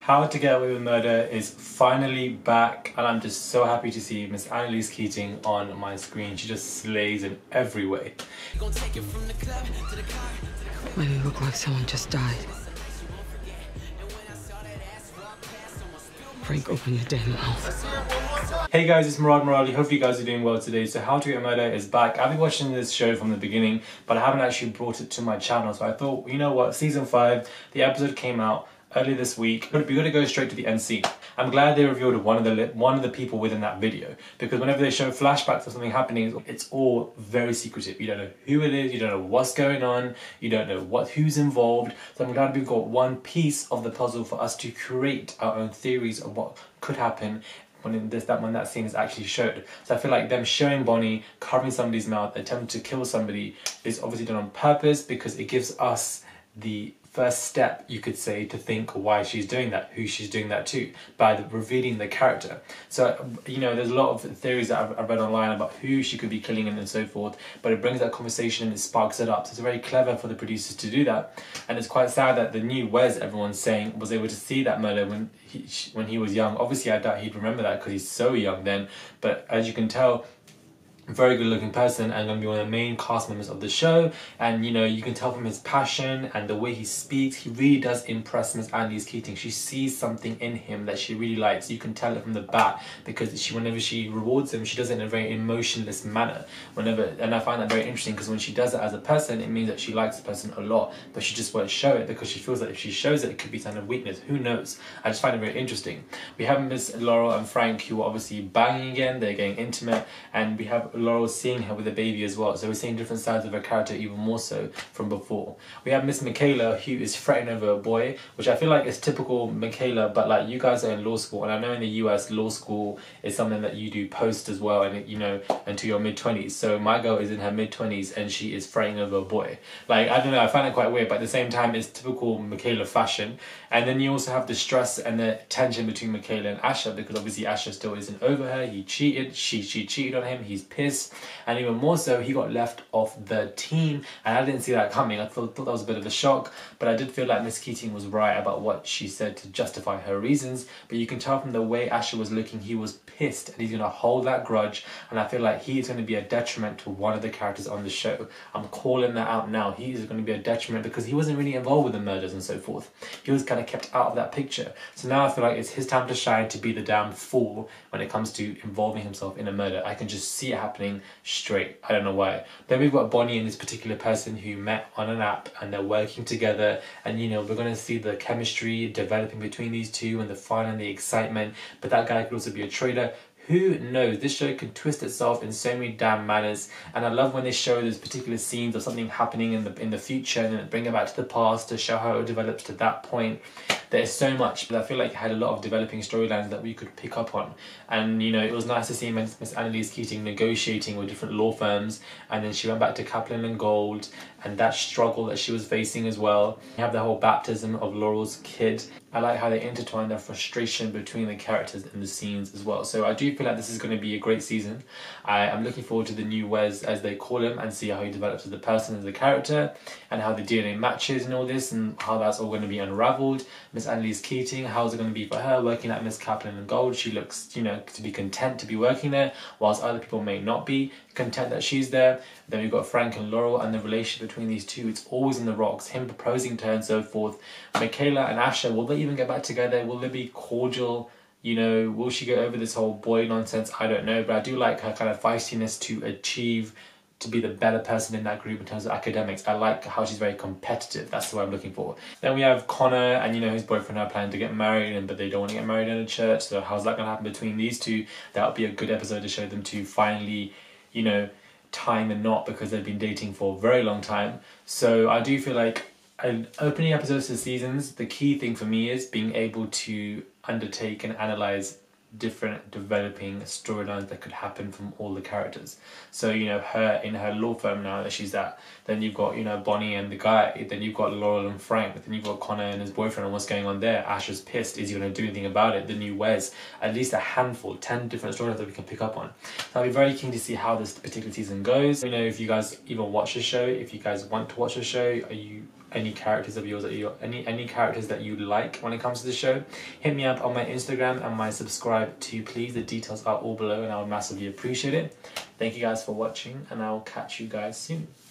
How to Get Away with Murder is finally back, and I'm just so happy to see Miss Annalise Keating on my screen. She just slays in every way. Why do you look like someone just died? Frank, open your damn mouth. Hey guys, it's Murad Murali. Hopefully you guys are doing well today. So How to Get Murder is back. I've been watching this show from the beginning, but I haven't actually brought it to my channel. So I thought, you know what, season 5, the episode came out earlier this week. We're going to go straight to the end scene. I'm glad they revealed one of the people within that video, because whenever they show flashbacks of something happening, it's all very secretive. You don't know who it is, you don't know what's going on, you don't know who's involved. So I'm glad we've got one piece of the puzzle for us to create our own theories of what could happen when that scene is actually showed. So I feel like them showing Bonnie covering somebody's mouth, attempting to kill somebody, is obviously done on purpose, because it gives us the first step, you could say, to think why she's doing that, who she's doing that to, by revealing the character. So, you know, there's a lot of theories that I've read online about who she could be killing and so forth, but it brings that conversation and it sparks it up. So it's very clever for the producers to do that. And it's quite sad that the new Wes, everyone's saying, was able to see that murder when he was young. Obviously, I doubt he'd remember that because he's so young then, but as you can tell, very good looking person and going to be one of the main cast members of the show. And you know, you can tell from his passion and the way he speaks, he really does impress Miss Annalise Keating. She sees something in him that she really likes. You can tell it from the bat, because whenever she rewards him, she does it in a very emotionless manner. And I find that very interesting, because when she does it as a person, it means that she likes the person a lot, but she just won't show it because she feels that if she shows it, it could be a sign of weakness. Who knows? I just find it very interesting. We have Miss Laurel and Frank, who are obviously banging again. They're getting intimate, and we have Laurel seeing her with a baby as well, so we're seeing different sides of her character, even more so from before. We have Miss Michaela, who is fretting over a boy, which I feel like is typical Michaela, but like, you guys are in law school, and I know in the US law school is something that you do post as well, and you know, until your mid-20s. So my girl is in her mid-20s and she is fretting over a boy. Like, I don't know, I find it quite weird, but at the same time it's typical Michaela fashion. And then you also have the stress and the tension between Michaela and Asher, because obviously Asher still isn't over her. He cheated, she cheated on him, he's pissed. And even more so, he got left off the team, and I didn't see that coming. I thought that was a bit of a shock, but I did feel like Miss Keating was right about what she said to justify her reasons. But you can tell from the way Asher was looking, he was pissed, and he's going to hold that grudge, and I feel like he is going to be a detriment to one of the characters on the show. I'm calling that out now. He is going to be a detriment, because he wasn't really involved with the murders and so forth. He was kind of kept out of that picture. So now I feel like it's his time to shine, to be the damn fool when it comes to involving himself in a murder. I can just see it happening straight. I don't know why. Then we've got Bonnie and this particular person who met on an app, and they're working together, and you know, we're going to see the chemistry developing between these two, and the fun and the excitement. But that guy could also be a traitor. Who knows? This show can twist itself in so many damn manners, and I love when they show those particular scenes of something happening in the future, and then bring it back to the past to show how it develops to that point. There's so much, but I feel like it had a lot of developing storylines that we could pick up on. And you know, it was nice to see Miss Annalise Keating negotiating with different law firms, and then she went back to Kaplan and Gold, and that struggle that she was facing as well. You have the whole baptism of Laurel's kid. I like how they intertwine their frustration between the characters in the scenes as well. So I do feel like this is going to be a great season. I'm looking forward to the new Wes, as they call him, and see how he develops as a person, as a character, and how the DNA matches and all this, and how that's all going to be unraveled. Miss Annalise Keating, how's it going to be for her working at Miss Kaplan and Gold? She looks, you know, to be content to be working there, whilst other people may not be content that she's there. Then we've got Frank and Laurel, and the relationship between these two, it's always in the rocks, him proposing to her and so forth. Michaela and Asher, will they even get back together? Will they be cordial? You know, will she get over this whole boy nonsense? I don't know, but I do like her kind of feistiness to achieve, to be the better person in that group in terms of academics. I like how she's very competitive. That's what I'm looking for. Then we have Connor and, you know, his boyfriend are planning to get married, but they don't want to get married in a church. So how's that going to happen between these two? That would be a good episode to show them to finally, you know, tying the knot, because they've been dating for a very long time. So I do feel like opening episodes to seasons, the key thing for me is being able to undertake and analyze different developing storylines that could happen from all the characters. So, you know, her in her law firm now that she's at, then you've got, you know, Bonnie and the guy, then you've got Laurel and Frank, then you've got Connor and his boyfriend and what's going on there. Asher's pissed, is he going to do anything about it? The new Wes, at least a handful, 10 different storylines that we can pick up on. So I'll be very keen to see how this particular season goes. You know, if you guys even watch the show, if you guys want to watch the show, are you any characters of yours that any characters that you like when it comes to the show, hit me up on my Instagram and my subscribe to please. The details are all below and I would massively appreciate it. Thank you guys for watching and I'll catch you guys soon.